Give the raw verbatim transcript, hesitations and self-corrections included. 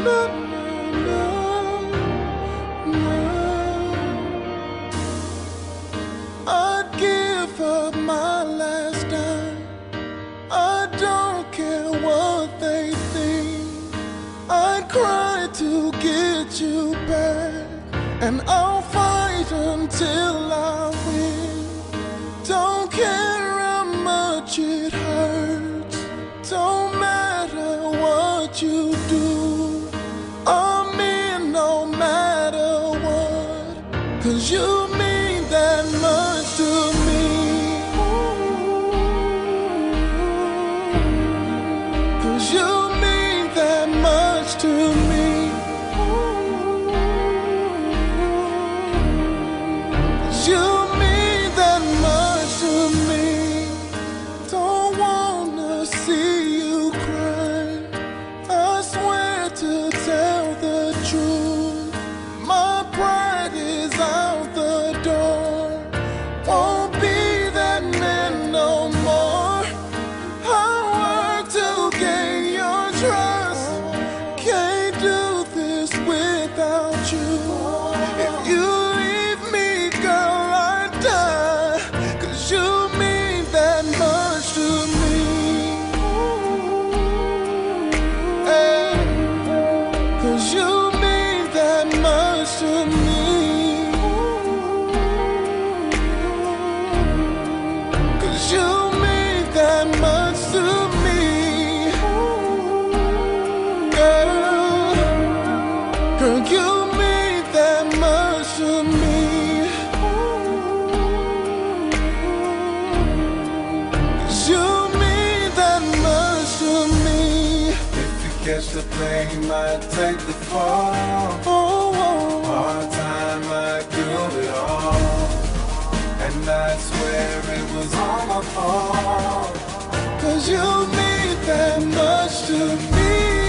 no, no, no. I'd give up my last dime. I don't care what they think. I'd cry to get you back, and I'll fight until I win. Don't care how much it hurts. Don't matter what you do. I'm in no matter what, 'cause you mean that much to me. 'Cause you mean that much to me. 'Cause you mean that much to me. Don't wanna see you cry. I swear to tell the truth, my pride is out the door. Won't be that man no more. I work to gain your trust. Can't do this without you. If you leave me, girl, I die. 'Cause you mean that much to me. Hey, 'cause you mean that much to me. 'Cause you mean that much to me. Girl, girl, you mean that much to me. 'Cause you mean that much to me. If you catch the plane, might take the fall. Oh, oh, Hard time, I do it all. And I swear it was all my fault. 'cause you mean that much to me.